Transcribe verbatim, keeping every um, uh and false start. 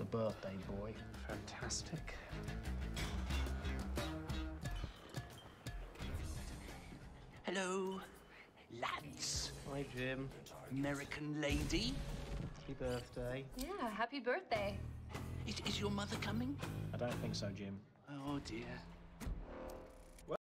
the birthday boy. Fantastic. Hello, lads. Hi, Jim. American lady. Happy birthday. Yeah, happy birthday. Is, is your mother coming? I don't think so, Jim. Oh, dear.